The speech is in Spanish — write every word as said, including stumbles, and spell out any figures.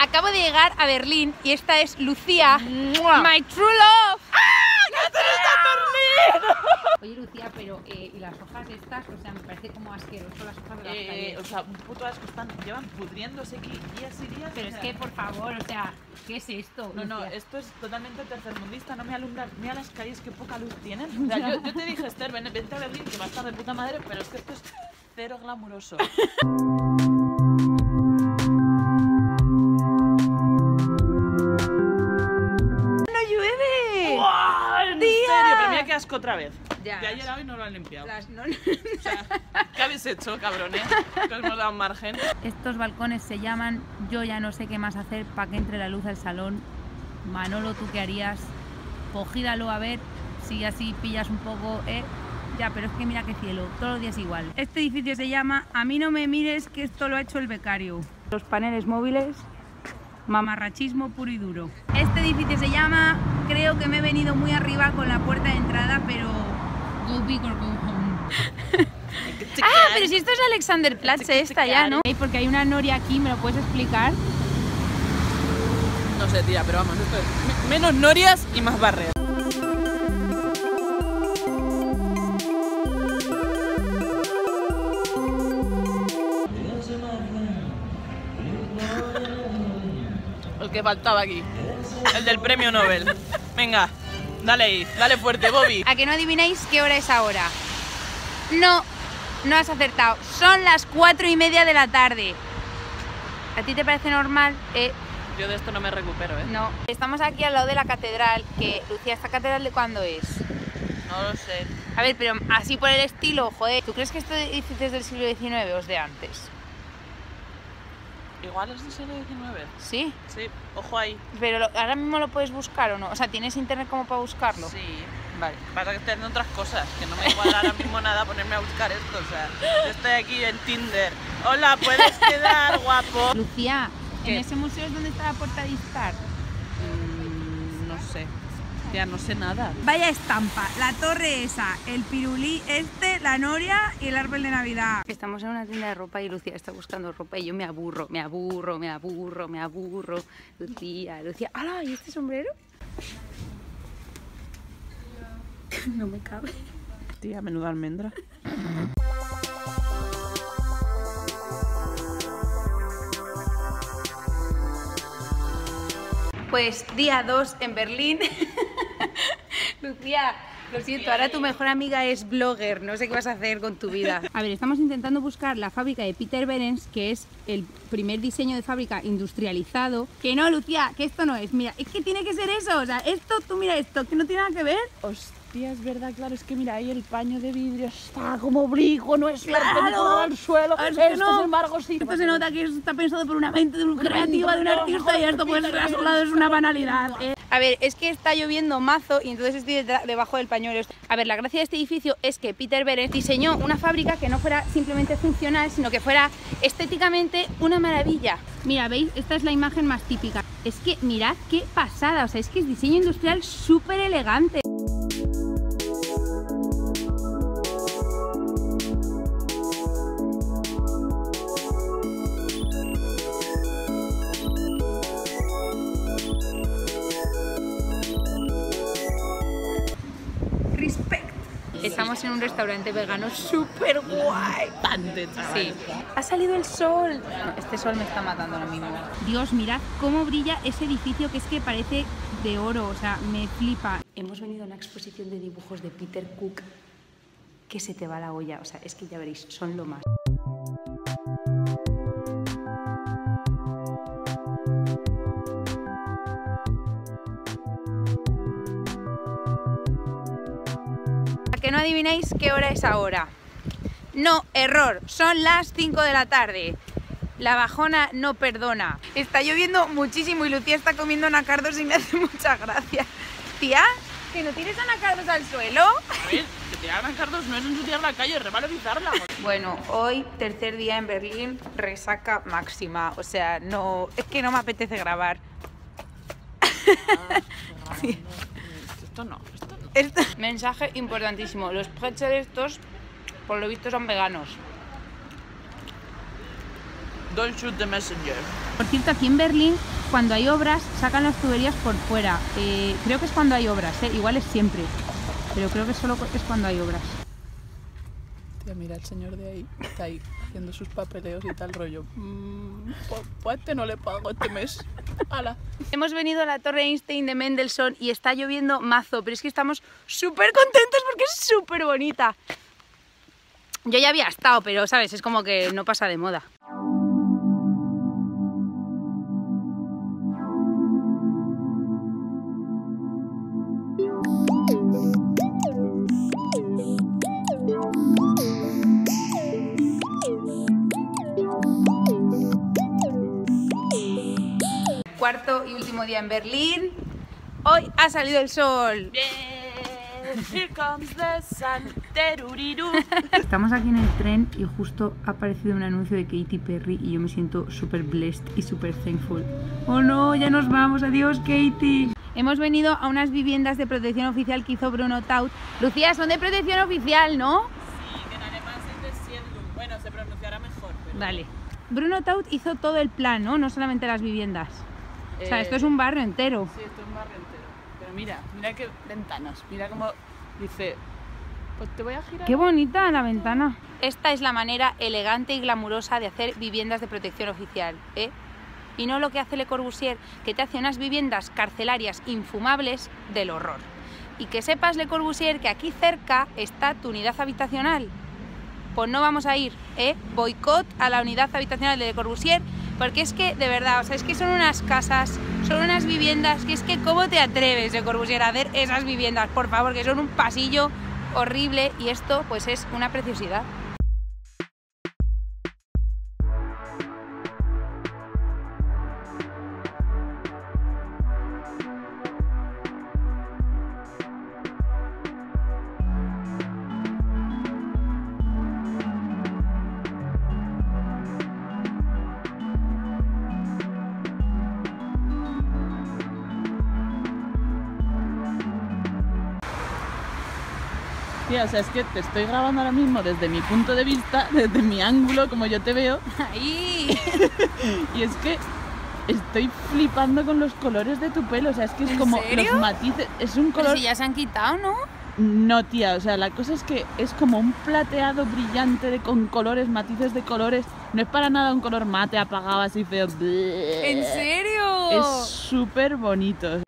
acabo de llegar a Berlín y esta es Lucía, ¡mua! My true love. ¡Ah! ¡Ya tenés a Berlín! Oye, Lucía, pero eh, ¿y las hojas estas? O sea, me parece como asqueroso las hojas de las eh, calles. O sea, un puto asco, están, llevan pudriéndose aquí días y días. Pero es que, por favor, o sea, ¿qué es esto? No, no, Lucía? esto es totalmente tercermundista, no me alumbran. Mira las calles, qué poca luz tienen. O sea, yo, yo te dije, Esther, ven, vente a Berlín, que va a estar de puta madre, pero es que esto es cero glamuroso. ¿En serio? Pero mira qué asco otra vez. Ya. De ayer a hoy no lo han limpiado. Las, no, O sea, ¿qué habéis hecho, cabrones? Que os hemos dado un margen. Estos balcones se llaman Yo ya no sé qué más hacer para que entre la luz al salón. Manolo, ¿tú qué harías? Cogídalo a ver si así pillas un poco, ¿eh? Ya, pero es que mira qué cielo, todos los días igual. Este edificio se llama A mí no me mires que esto lo ha hecho el becario. Los paneles móviles, mamarrachismo puro y duro. Este edificio se llama Creo que me he venido muy arriba con la puerta de entrada, pero go big or go home. Ah, pero si esto es Alexanderplatz esta ya, ¿no? Porque hay una noria aquí, ¿me lo puedes explicar? No sé, tía, pero vamos, esto es menos norias y más barreras. El que faltaba aquí, el del premio Nobel. Venga, dale ahí, dale fuerte, Bobby. ¿A que no adivináis qué hora es ahora? No, no has acertado. Son las cuatro y media de la tarde. ¿A ti te parece normal? Eh, Yo de esto no me recupero, ¿eh? no. Estamos aquí al lado de la catedral, que, Lucía, ¿esta catedral de cuándo es? No lo sé. A ver, pero así por el estilo, joder. ¿Tú crees que esto edificio es del siglo diecinueve o es de antes? Igual es del siglo diecinueve. Sí. Sí, ojo ahí. Pero lo, ahora mismo lo puedes buscar o no. O sea, ¿tienes internet como para buscarlo? Sí. Vale. Pasa que estoy haciendo otras cosas, que no me igual ahora mismo nada ponerme a buscar esto, o sea, yo estoy aquí en Tinder. Hola, ¿puedes quedar, guapo? Lucía, ¿qué? ¿en ese museo es donde está la puerta de Istar? Mm, no sé, ya no sé nada. Vaya estampa, la torre esa, el pirulí este, la noria y el árbol de Navidad. Estamos en una tienda de ropa y Lucía está buscando ropa y yo me aburro, me aburro, me aburro, me aburro. Lucía, Lucía, ¡hala! ¿Y este sombrero? No me cabe. Tía, menuda almendra. Pues día dos en Berlín. Lucía, lo siento, ahora tu mejor amiga es blogger, no sé qué vas a hacer con tu vida. A ver, estamos intentando buscar la fábrica de Peter Behrens, que es el primer diseño de fábrica industrializado. Que no, Lucía, que esto no es, mira, es que tiene que ser eso, o sea, esto, tú mira esto, que no tiene nada que ver. Hostia, es verdad, claro, es que mira, ahí el paño de vidrio está como oblicuo, no es ¡Claro! perpendicular al suelo. Es que esto, no. sin embargo, sí. Esto se nota que está pensado por una mente de un creativa, de un artista, y esto pues a su lado es una banalidad. ¿eh? A ver, es que está lloviendo mazo y entonces estoy debajo del pañuelo. A ver, la gracia de este edificio es que Peter Behrens diseñó una fábrica que no fuera simplemente funcional, sino que fuera estéticamente una maravilla. Mira, ¿veis? Esta es la imagen más típica. Es que mirad qué pasada, o sea, es que es diseño industrial súper elegante. Estamos en un restaurante vegano súper guay. Bastante, chaval. Sí. Ha salido el sol. No, este sol me está matando ahora mismo. Dios, mirad cómo brilla ese edificio que es que parece de oro. O sea, me flipa. Hemos venido a una exposición de dibujos de Peter Cook que se te va la olla. O sea, es que ya veréis, son lo más. Que no adivináis qué hora es ahora. No, error, son las cinco de la tarde. La bajona no perdona. Está lloviendo muchísimo y Lucía está comiendo anacardos y me hace mucha gracia. Tía, que no tires anacardos al suelo. A ver, que tirar anacardos no es ensuciar la calle, es revalorizarla. Bueno, hoy, tercer día en Berlín, resaca máxima. O sea, no, es que no me apetece grabar. Ah, sí. Esto no, esto no. Este mensaje importantísimo, los pretzels estos por lo visto son veganos. Don't shoot the messenger. Por cierto, aquí en Berlín cuando hay obras sacan las tuberías por fuera. Eh, creo que es cuando hay obras, ¿eh? Igual es siempre, pero creo que solo es cuando hay obras. Tía, mira el señor de ahí, está ahí haciendo sus papeleos y tal rollo. Mmm, pues, pues a este no le pago este mes. ¡Hala! Hemos venido a la Torre Einstein de Mendelssohn y está lloviendo mazo, pero es que estamos súper contentos porque es súper bonita. Yo ya había estado, pero sabes, es como que no pasa de moda. Cuarto y último día en Berlín. Hoy ha salido el sol. Here comes the sun. Teruriru. Estamos aquí en el tren y justo ha aparecido un anuncio de Katy Perry y yo me siento súper blessed y súper thankful. Oh no, ya nos vamos. Adiós, Katy. Hemos venido a unas viviendas de protección oficial que hizo Bruno Taut. Lucía, son de protección oficial, ¿no? Sí, que en alemán es de Siedlung. Bueno, se pronunciará mejor. Pero... Vale. Bruno Taut hizo todo el plan, ¿no? No solamente las viviendas. O sea, Eh, esto es un barrio entero. Sí, esto es un barrio entero. Pero mira, mira qué ventanas. Mira cómo dice, pues te voy a girar. Qué bonita la ventana. Esta es la manera elegante y glamurosa de hacer viviendas de protección oficial, ¿eh? Y no lo que hace Le Corbusier, que te hace unas viviendas carcelarias infumables del horror. Y que sepas, Le Corbusier, que aquí cerca está tu unidad habitacional. Pues no vamos a ir, ¿eh? Boicot a la unidad habitacional de Le Corbusier, porque es que, de verdad, o sea, es que son unas casas, son unas viviendas, que es que ¿cómo te atreves, Le Corbusier, a hacer esas viviendas? Por favor, que son un pasillo horrible y esto, pues, es una preciosidad. Tía, o sea, es que te estoy grabando ahora mismo desde mi punto de vista, desde mi ángulo, como yo te veo. ¡Ahí! Y es que estoy flipando con los colores de tu pelo. O sea, es que es ¿En como serio? los matices. Es un Pero color. si ya se han quitado, ¿no? No, tía, o sea, la cosa es que es como un plateado brillante de, con colores, matices de colores. No es para nada un color mate, apagado, así feo. ¿En serio? Es súper bonito.